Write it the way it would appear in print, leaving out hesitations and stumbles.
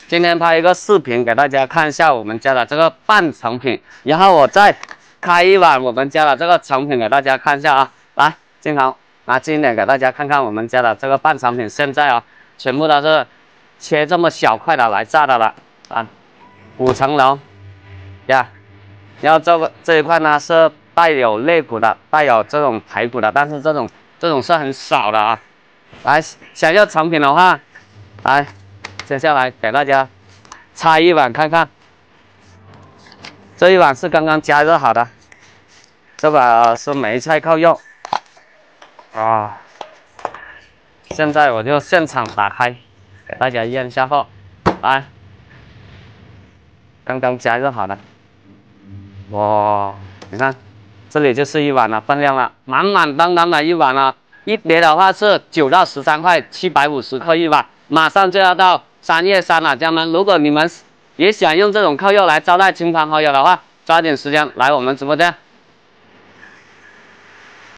今天拍一个视频给大家看一下我们家的这个半成品，然后我再开一碗我们家的这个成品给大家看一下啊。来，金豪拿近一点给大家看看我们家的这个半成品，现在啊全部都是切这么小块的来炸的了啊，5层楼呀。然后这一块呢是带有肋骨的，带有这种排骨的，但是这种是很少的啊。来，想要成品的话，来。接下来给大家拆一碗看看，这一碗是刚刚加热好的，这碗是梅菜扣肉啊。现在我就现场打开，给大家验一下货。来，刚刚加热好的，哇，你看，这里就是一碗的分量了，满满当当的一碗了。一碟的话是9到13块，750克一碗，马上就要到3月3了，家人们，如果你们也想用这种扣肉来招待亲朋好友的话，抓紧时间来我们直播间。